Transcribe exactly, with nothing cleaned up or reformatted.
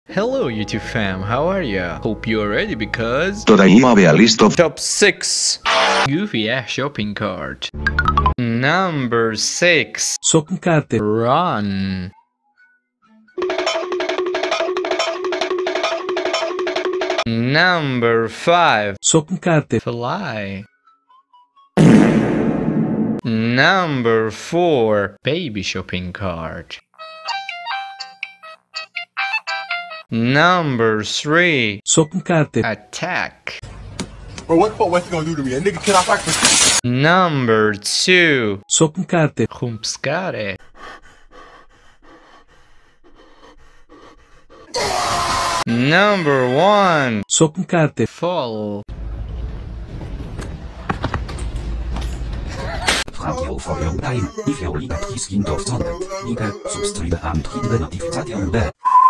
Hello YouTube fam, how are ya? Hope you are ready because Today I have a list of top six Goofy ass shopping cart. Number six Sockenkarte. Run. Number five Sockenkarte. Fly. Number four Baby shopping cart. Number three Sockenkarte. Attack. Bro, what the fuck what's gonna do to me? That nigga cannot fight for Number two Sockenkarte. Humpskare. Number one Sockenkarte. Fall. Radio for your time. If you like this kind of content, you can subscribe and hit the notification bell.